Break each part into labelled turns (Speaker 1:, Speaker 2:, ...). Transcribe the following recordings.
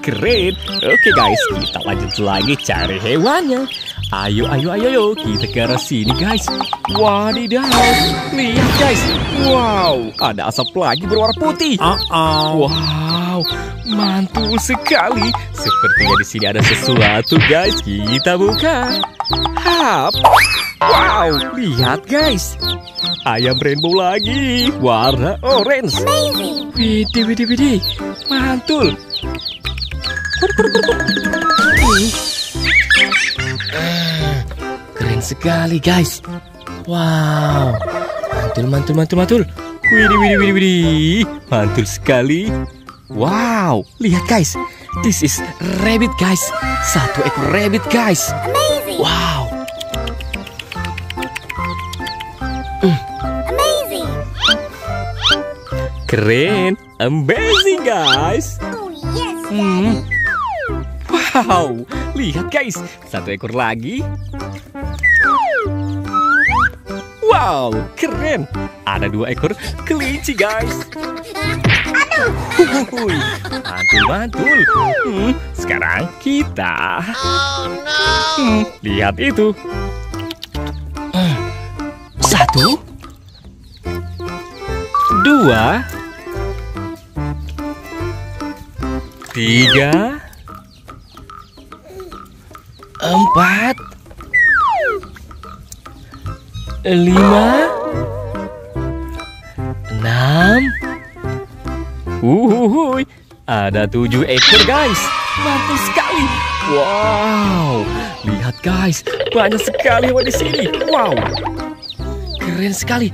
Speaker 1: keren. Oke guys, kita lanjut lagi cari hewannya. Ayo, kita ke arah sini guys. Wadidaw, lihat guys. Wow, ada asap lagi berwarna putih. Wow, mantul sekali. Sepertinya di sini ada sesuatu guys. Kita buka. Hap. Wow, lihat guys. Ayam rainbow lagi, warna orange. Widih, mantul. Keren sekali guys. Wow, mantul. Widih, mantul sekali. Wow, lihat guys. This is rabbit guys. Satu ekor rabbit guys. Wow. Keren, amazing guys. Wow, lihat guys, satu ekor lagi. Wow, keren. Ada 2 ekor kelinci guys. Mantul. Sekarang kita lihat itu. 1, 2, 3, 4, 5, 6. Ada 7 ekor guys. Mantul sekali. Wow, lihat guys, banyak sekali hewan di sini. Wow, keren sekali.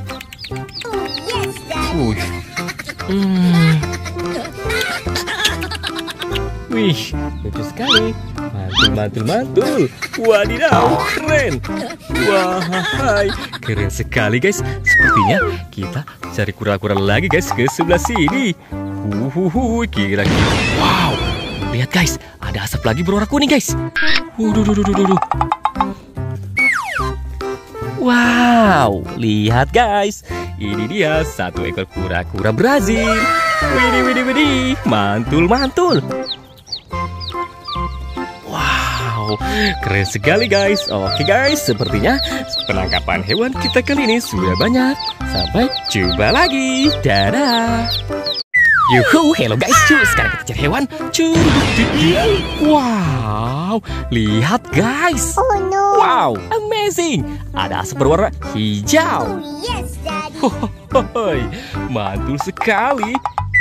Speaker 1: Wih, lucu sekali. Mantul. Wadidaw, keren. Wahai, keren sekali guys. Sepertinya kita cari kura-kura lagi guys ke sebelah sini. Kira-kira. Wow, lihat guys, ada asap lagi berwarna kuning guys. Wow, lihat guys. Ini dia 1 ekor kura-kura Brazil. Widih, mantul. Wow, keren sekali guys. Oke guys, sepertinya penangkapan hewan kita kali ini sudah banyak. Sampai jumpa lagi. Dadah. Yuhu, hello guys, sekarang kita cari hewan. Wow, lihat guys.
Speaker 2: Oh no.
Speaker 1: Wow, amazing. Ada asap berwarna hijau.
Speaker 2: Yes, Daddy.
Speaker 1: Mantul sekali.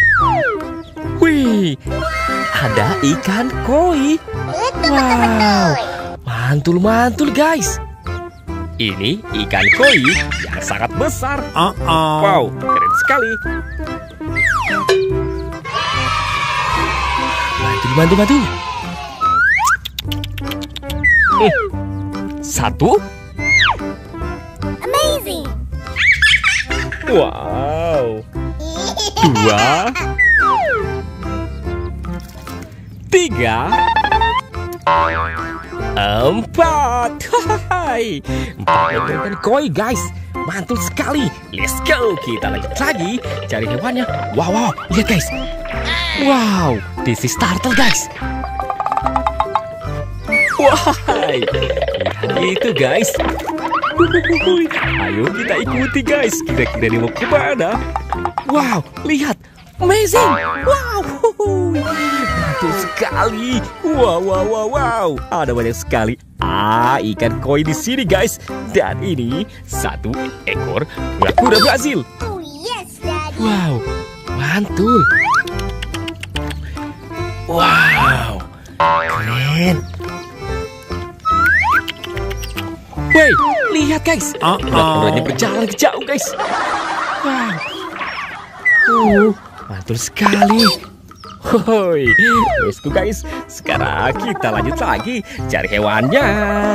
Speaker 1: Wih, ada ikan koi. Wow, mantul guys. Ini ikan koi yang sangat besar. Wow, keren sekali. Mantul. 1.
Speaker 2: Amazing.
Speaker 1: Wow. 2, 3, 4. 4 ekor koi guys. Mantul sekali. Let's go. Kita lanjut lagi cari hewannya. Wow, lihat guys. Wow, this is turtle guys. Wahai, lihat itu guys. Ayo kita ikuti guys. Kira-kira dia mau kemana? Wow, lihat. Amazing. Wow, mantul sekali. Wow. Ada banyak sekali ikan koi di sini guys. Dan ini 1 ekor kura-kura Brazil.
Speaker 2: Oh yes, Daddy.
Speaker 1: Wow, mantul. Wow, keren. Wey, lihat guys. Ularnya berjalan ke jauh guys. Wow. Mantul sekali. Let's go guys. Sekarang kita lanjut lagi cari hewannya.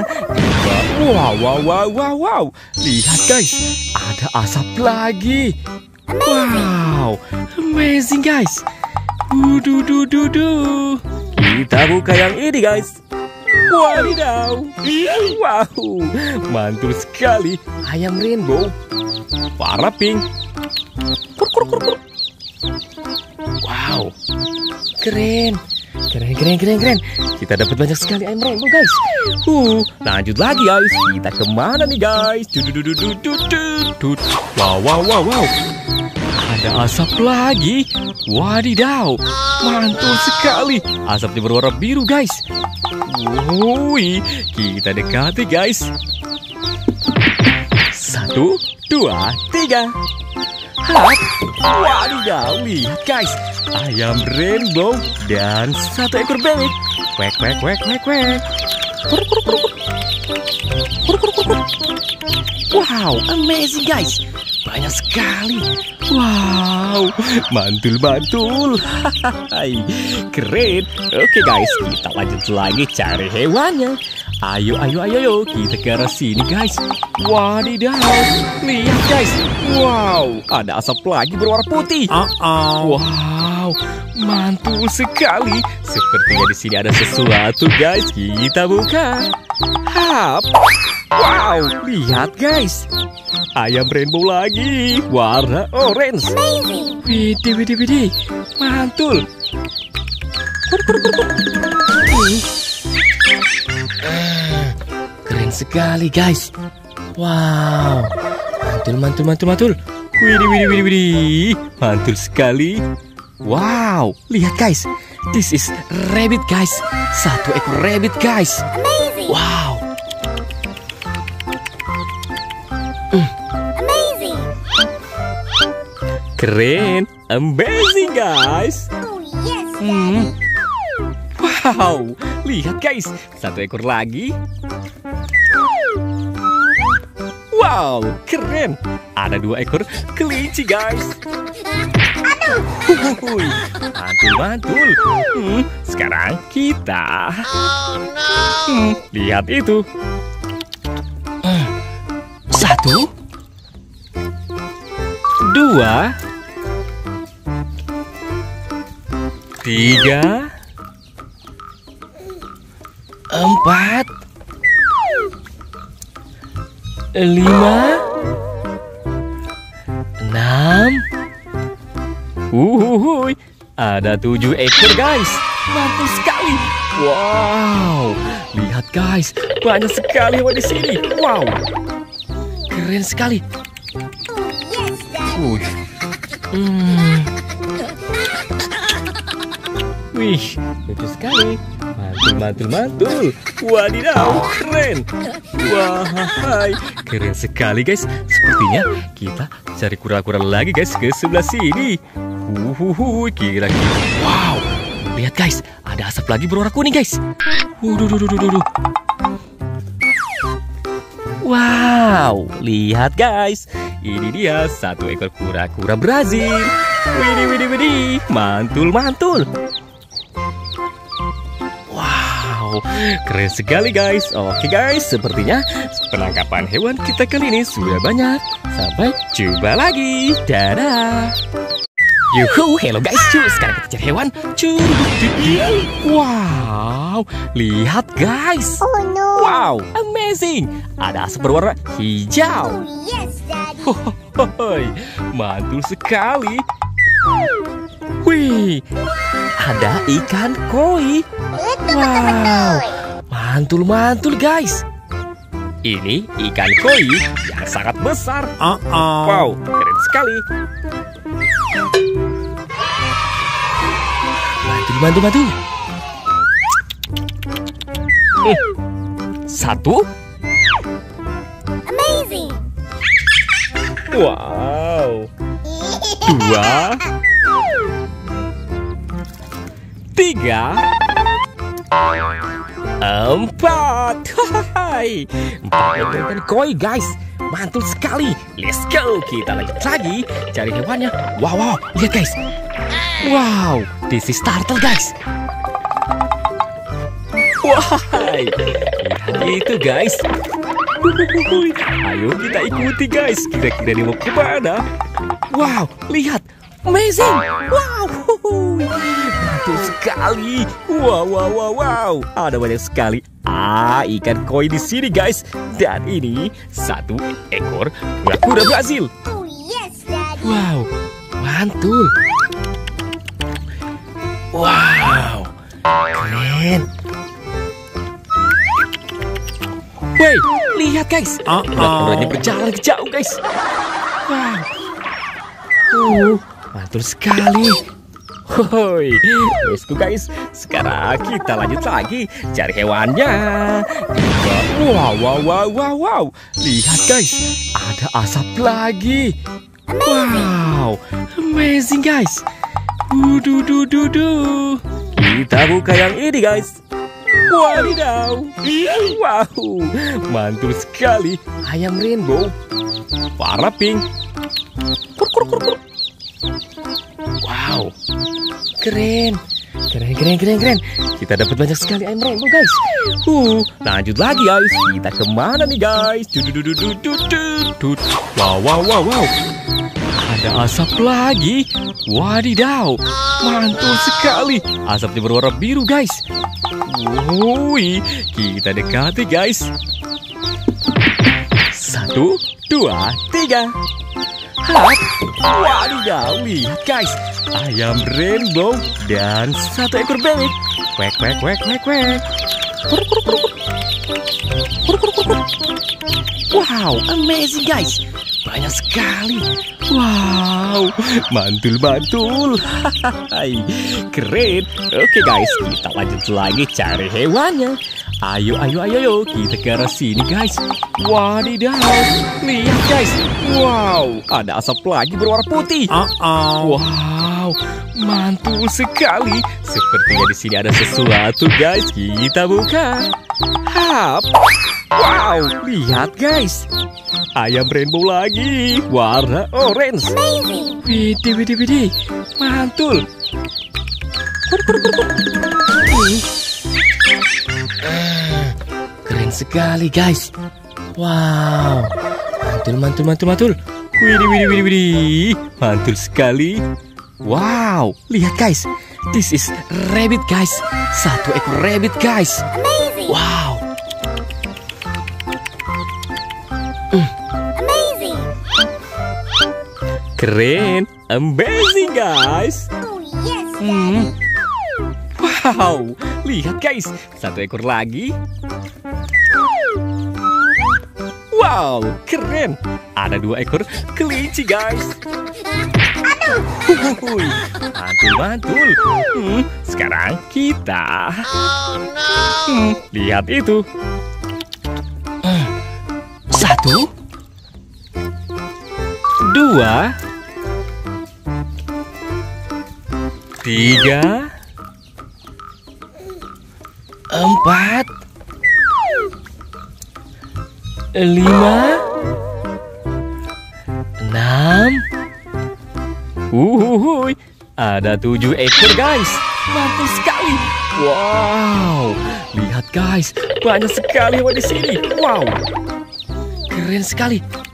Speaker 1: Wow. Lihat guys, ada asap lagi. Wow, amazing guys. Kita buka yang ini guys. Wadidaw. Wow, mantul sekali. Ayam rainbow warna pink. Wow, keren. Keren. Kita dapat banyak sekali ayam rainbow guys. Lanjut lagi guys. Kita kemana nih guys? Wow. Ada asap lagi. Wadidaw, mantul sekali. Asapnya berwarna biru guys. Wih, kita dekati guys. 1, 2, 3. Wadidaw, lihat guys. Ayam rainbow dan 1 ekor bebek. Kwek. Wow, amazing guys. Banyak sekali. Wow, mantul. Keren. Oke guys, kita lanjut lagi cari hewannya. Ayo, kita ke arah sini guys. Wadidaw, lihat guys. Wow, ada asap lagi berwarna putih. Wow, mantul sekali. Sepertinya di sini ada sesuatu guys. Kita buka. Wow, lihat guys. Ayam rainbow lagi, warna orange. Widih, mantul. Keren sekali guys. Wow, mantul. Widih, mantul sekali. Wow, lihat guys. This is rabbit guys. 1 ekor rabbit guys. Wow. Keren, amazing guys. Wow, lihat guys, 1 ekor lagi. Wow, keren. Ada 2 ekor kelinci guys. Mantul. Sekarang kita lihat itu. 1, 2, 3, 4, 5, 6. Ada 7 ekor guys. Mantul sekali. Wow, lihat guys, banyak sekali hewan di sini. Wow, keren sekali. Wih, lucu sekali. Mantul. Wadidaw, keren. Wahai, keren sekali guys. Sepertinya kita cari kura-kura lagi guys ke sebelah sini. Kira-kira. Wow, lihat guys, ada asap lagi berwarna kuning guys. Wow, lihat guys. Ini dia 1 ekor kura-kura Brazil. Widih, mantul. Wow, keren sekali guys. Oke guys, sepertinya penangkapan hewan kita kali ini sudah banyak. Sampai jumpa lagi. Dadah. Hello guys, sekarang kita cari hewan. Wow, lihat guys.
Speaker 2: Oh no.
Speaker 1: Wow, amazing. Ada asap berwarna hijau.
Speaker 2: Yes, Daddy.
Speaker 1: Mantul sekali. Wih, ada ikan koi. Wow, mantul guys. Ini ikan koi yang sangat besar. Wow, keren sekali. Bantu. 1.
Speaker 2: Amazing.
Speaker 1: Wow. 2, 3, 4. 4 ekor koi guys. Mantul sekali. Let's go. Kita lanjut lagi cari hewannya. Wow, lihat guys. Wow, this is turtle guys. Wahai, lihat itu guys. Ayo kita ikuti guys. Kira-kira dia mau kemana? Wow, lihat. Amazing. Wow, mantul sekali. Wow. Ada banyak sekali ikan koi di sini guys. Dan ini 1 ekor kura-kura Brazil.
Speaker 2: Oh yes, Daddy.
Speaker 1: Wow, mantul. Wow, Keren. Wey, lihat guys. Ularnya berjalan ke jauh guys. Wow. Mantul sekali. Hoi, let's go guys. Sekarang kita lanjut lagi cari hewannya. Wow. Lihat guys, ada asap lagi. Wow, amazing guys. Kita buka yang ini guys. Wadidaw. Wow, mantul sekali. Ayam rainbow warna pink. Wow, keren. Kita dapat banyak sekali ayam rainbow guys. Lanjut lagi guys. Kita kemana nih guys? Wow. Ada asap lagi. Wadidaw, mantul sekali. Asapnya berwarna biru guys. Wih, kita dekati guys. 1, 2, 3. Wadidaw, lihat guys. Ayam rainbow dan 1 ekor bebek. Kwek. Wow, amazing guys. Banyak sekali. Wow, mantul. Keren. Oke guys, kita lanjut lagi cari hewannya. Ayo, kita ke arah sini guys. Wadidaw, lihat guys. Wow, ada asap lagi berwarna putih. Wow, mantul sekali. Sepertinya di sini ada sesuatu guys. Kita buka. Wow, lihat guys. Ayam rainbow lagi, warna orange. Widih, mantul. Keren sekali guys. Wow, mantul. Widih, mantul sekali. Wow, lihat guys. This is rabbit guys. 1 ekor rabbit guys. Wow. Keren, amazing guys. Wow, lihat guys, 1 ekor lagi. Wow, keren. Ada 2 ekor kelinci guys. Mantul. Sekarang kita lihat itu. 1, 2, 3, 4, 5, 6. Ada 7 ekor guys. Mantul sekali. Wow, lihat guys, banyak sekali hewan di sini. Wow, keren sekali.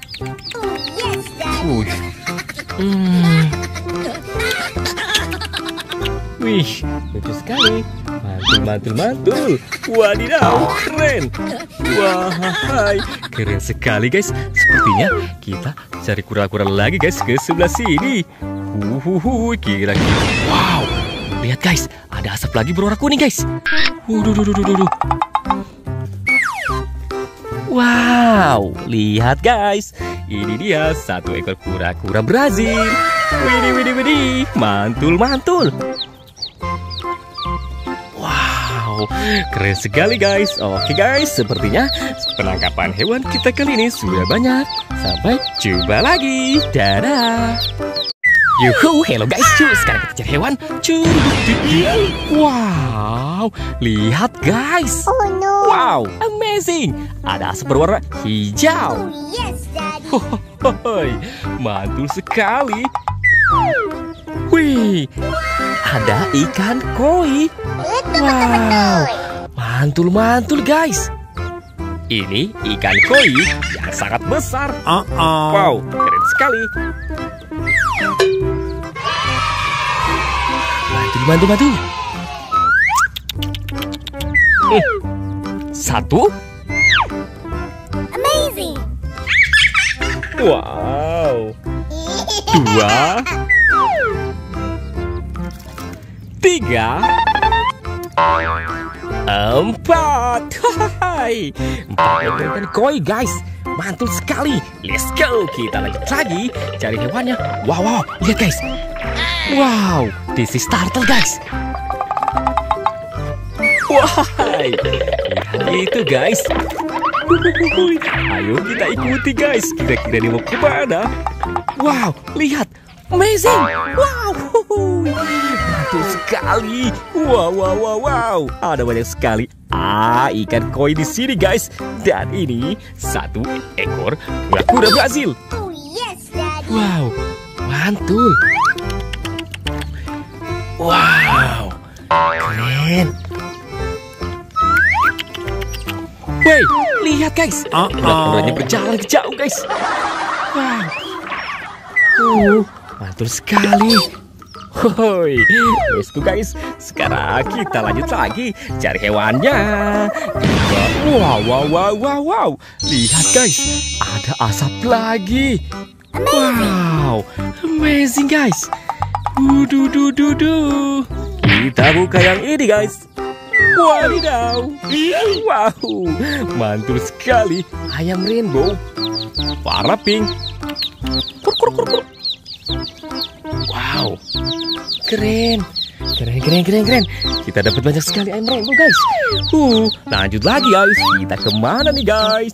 Speaker 1: Wih, lucu sekali. Mantul. Wadidaw, keren. Wahai, keren sekali guys. Sepertinya kita cari kura-kura lagi guys ke sebelah sini. Kira-kira. Wow, lihat guys, ada asap lagi berwarna kuning guys. Wow, lihat guys. Ini dia 1 ekor kura-kura Brazil. Widih, mantul. Wow, keren sekali guys. Oke guys, sepertinya penangkapan hewan kita kali ini sudah banyak. Sampai jumpa lagi. Dadah. Hello guys, sekarang kita cari hewan. Wow, lihat guys.
Speaker 2: Oh no.
Speaker 1: Wow, amazing. Ada asap berwarna hijau.
Speaker 2: Yes, Daddy.
Speaker 1: Mantul sekali. Wih, ada ikan koi. Wow, mantul guys. Ini ikan koi yang sangat besar. Wow, keren sekali. Bantu. 1.
Speaker 2: Amazing.
Speaker 1: Wow. 2, 3, 4. Hai, 4 ekor ikan koi guys. Mantul sekali. Let's go. Kita lanjut lagi cari hewannya. Wow, lihat guys. Wow, this is turtle guys. Wahai, lihat itu guys. Ayo kita ikuti guys. Kira-kira dia mau kemana? Wow, lihat. Amazing. Wow, mantul sekali. Wow. Ada banyak sekali ikan koi di sini guys. Dan ini 1 ekor kura-kura Brazil.
Speaker 2: Oh, yes, Daddy.
Speaker 1: Wow, mantul. Wow, keren. Wey, lihat guys. Kura-kuranya berjalan ke jauh guys. Wow, mantul sekali. Hoi, let's go guys. Sekarang kita lanjut lagi cari hewannya. Wow. Lihat guys, ada asap lagi. Wow, amazing guys. Kita buka yang ini guys. Wadidaw. Wow, mantul sekali. Ayam rainbow warna pink. Wow, keren. Kita dapat banyak sekali ayam rainbow guys. Lanjut lagi guys. Kita kemana nih guys?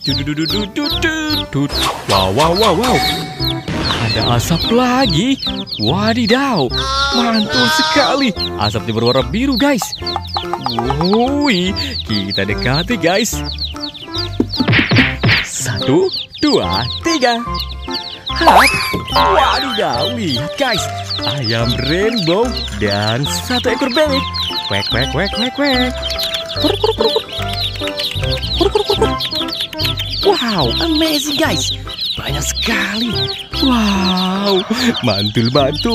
Speaker 1: Wow. Ada asap lagi. Wadidaw, mantul sekali. Asapnya berwarna biru guys. Woi, kita dekati guys. 1, 2, 3. Wadidaw, lihat guys. Ayam rainbow dan 1 ekor bebek. Kwek. Wow, amazing guys. Banyak sekali. Wow, mantul.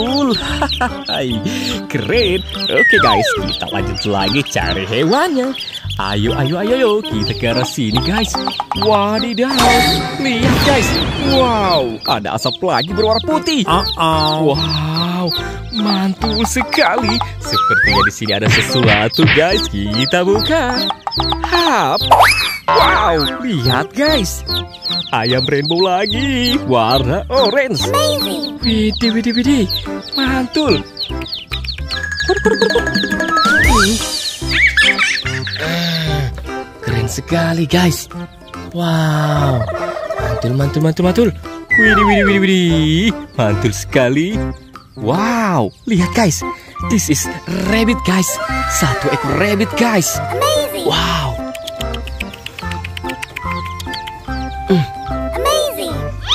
Speaker 1: Keren. Oke guys, kita lanjut lagi cari hewannya. Ayo, kita ke arah sini guys. Wadidaw, lihat guys. Wow, ada asap lagi berwarna putih. Wow, mantul sekali. Sepertinya di sini ada sesuatu guys. Kita buka. Wow, lihat guys. Ayam rainbow lagi, warna orange. Widih, mantul. Keren sekali guys. Wow, mantul. Widih, mantul sekali. Wow, lihat guys. This is rabbit guys. 1 ekor rabbit guys.
Speaker 2: Amazing.
Speaker 1: Wow.
Speaker 2: Amazing.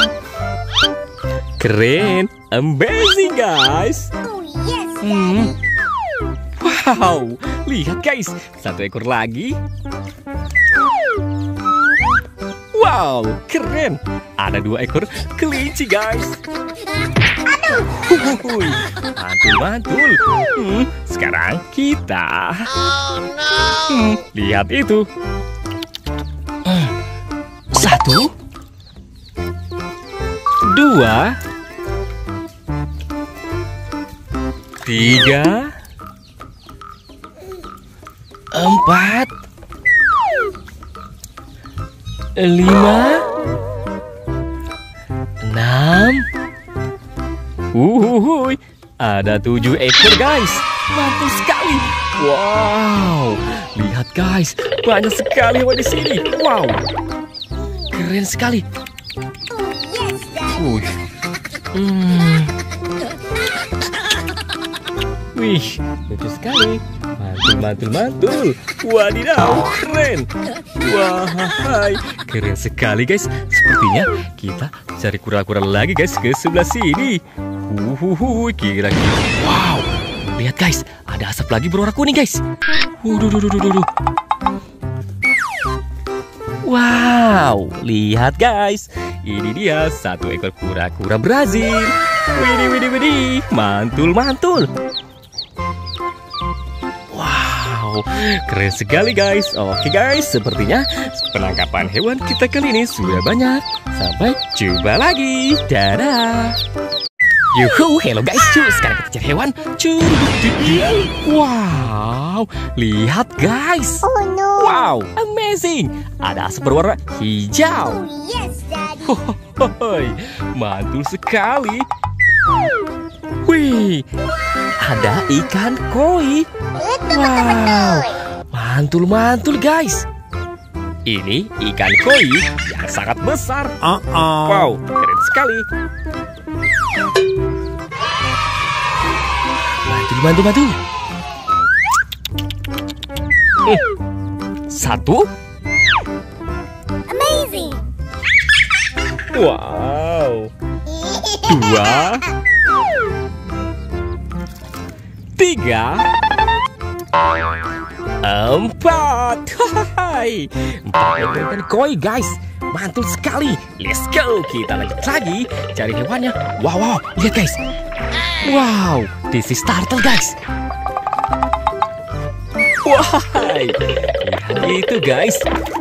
Speaker 1: Keren, amazing guys.
Speaker 2: Oh, yes, Daddy.
Speaker 1: Wow, lihat guys. 1 ekor lagi. Wow, keren. Ada 2 ekor kelinci guys. Mantul. Sekarang kita lihat itu. 1, 2, 3, 4, 5, 6. Ada 7 ekor guys. Mantul sekali. Wow, lihat guys, banyak sekali hewan di sini. Wow, keren sekali.
Speaker 2: Oh, yes, Daddy.
Speaker 1: Wih, lucu sekali. Mantul. Wadidaw, keren. Wahai, keren sekali guys. Sepertinya kita cari kura-kura lagi guys ke sebelah sini. Kira-kira. Wow, lihat guys, ada asap lagi berwarna kuning guys. Wow, lihat guys. Ini dia 1 ekor kura-kura Brazil. Widih, mantul. Wow, keren sekali guys. Oke guys, sepertinya penangkapan hewan kita kali ini sudah banyak. Sampai jumpa lagi. Dadah. Yuhu, hello guys, sekarang kita cari hewan. Wow, lihat guys.
Speaker 2: Oh no.
Speaker 1: Wow, amazing. Ada asap berwarna hijau.
Speaker 2: Oh yes, Daddy.
Speaker 1: Hohohoi, mantul sekali. Wih, ada ikan koi. Wow, mantul guys. Ini ikan koi yang sangat besar. Wow, keren sekali. Bantu. Satu.
Speaker 2: Amazing.
Speaker 1: Wow. Dua. Tiga. Empat. Hai. Empat ikan koi guys. Mantul sekali. Let's go. Kita lanjut lagi cari hewannya. Wow. Lihat guys. Wow, this is turtle guys. Wahai, lihat itu guys.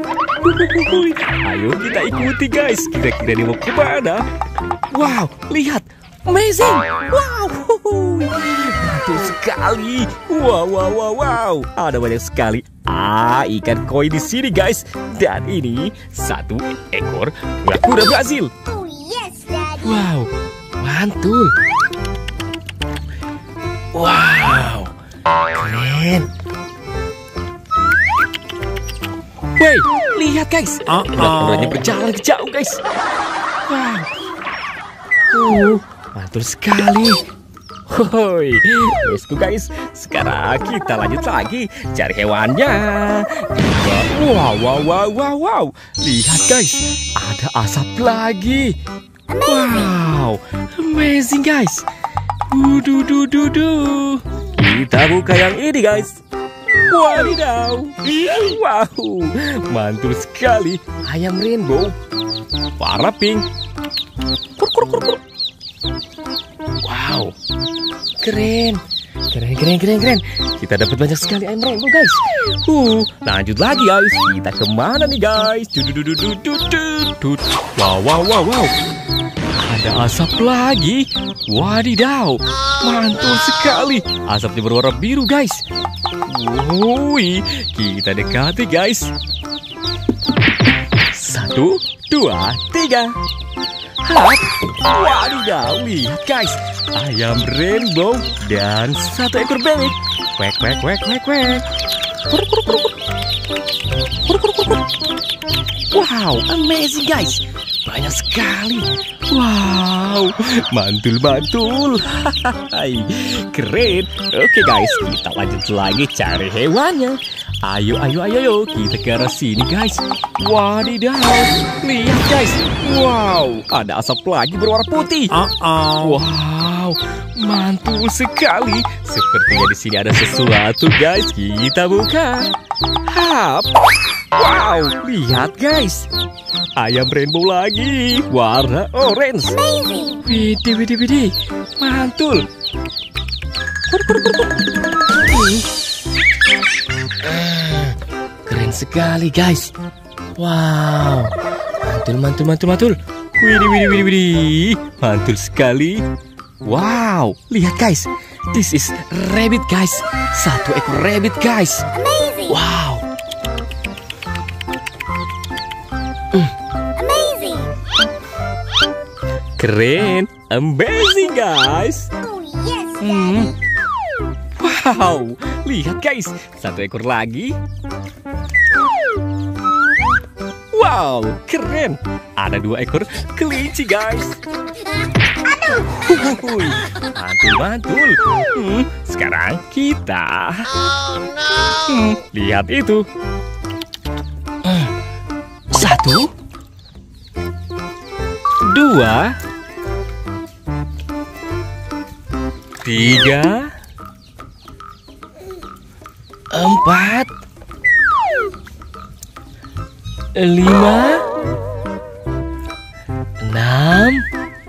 Speaker 1: Ayo kita ikuti guys. Kira-kira dia mau kemana? Wow, lihat, amazing. Wow, mantul sekali. Wow. Ada banyak sekali ikan koi di sini guys. Dan ini satu ekor kura-kura Brazil.
Speaker 2: Oh yes, Daddy.
Speaker 1: Wow, mantul. Wow, keren. Wey, lihat guys. Ularnya berjalan ke jauh guys. Wow, mantul sekali. Hoi, let's go guys. Sekarang kita lanjut lagi cari hewannya. Wow. Lihat guys, ada asap lagi. Wow, amazing guys. Kita buka yang ini guys. Wadidaw. Wow, mantul sekali. Ayam rainbow warna pink. Wow, keren. Kita dapat banyak sekali ayam rainbow guys. Lanjut lagi guys. Kita kemana nih guys? Wow. Ada asap lagi. Wadidaw, mantul sekali. Asapnya berwarna biru guys. Wih, kita dekati guys. 1, 2, 3. Wadidaw, lihat guys. Ayam rainbow dan satu ekor bebek. Kwek. Wow, amazing guys. Banyak sekali. Wow, mantul. Keren. Oke guys, kita lanjut lagi cari hewannya. Ayo, kita ke arah sini guys. Wadidaw, lihat guys. Wow, ada asap lagi berwarna putih. Wow, mantul sekali. Sepertinya di sini ada sesuatu guys. Kita buka. Wow, lihat guys. Ayam rainbow lagi, warna orange.
Speaker 2: Amazing.
Speaker 1: Widih, mantul. Keren sekali guys. Wow, mantul. Widih, mantul sekali. Wow, lihat guys. This is rabbit guys. Satu ekor rabbit guys.
Speaker 2: Amazing.
Speaker 1: Wow.
Speaker 2: Amazing.
Speaker 1: Keren, amazing guys.
Speaker 2: Oh yes, Daddy.
Speaker 1: Wow, lihat guys, satu ekor lagi. Wow, keren. Ada 2 ekor kelinci guys. Mantul. Sekarang kita lihat itu. 1, 2, 3, 4, 5, 6.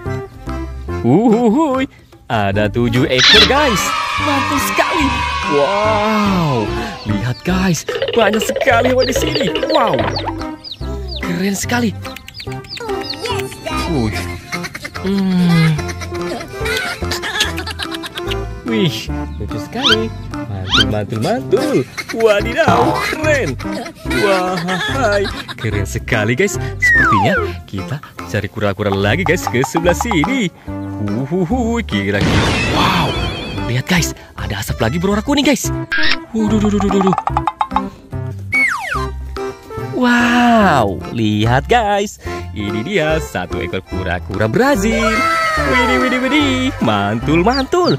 Speaker 1: Ada 7 ekor guys. Mantul sekali. Wow, lihat guys, banyak sekali hewan di sini. Wow, keren sekali.
Speaker 2: Oh yes, Daddy.
Speaker 1: Wih, lucu sekali. Mantul, mantul, mantul. Wadidaw, keren. Wah, keren sekali guys. Sepertinya kita cari kura-kura lagi guys ke sebelah sini. Kira-kira. Wow, lihat guys, ada asap lagi berwarna kuning guys. Duh. Wow, lihat guys. Ini dia satu ekor kura-kura Brazil. Widih. Mantul.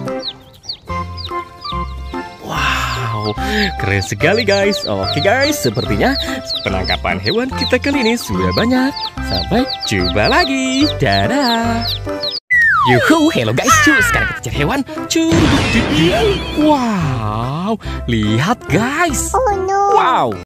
Speaker 1: Wow, keren sekali guys. Oke guys, sepertinya penangkapan hewan kita kali ini sudah banyak. Sampai jumpa lagi. Dadah. Yuhu, hello guys, sekarang kita cari hewan. Wow, lihat guys.
Speaker 2: Oh no.
Speaker 1: Wow.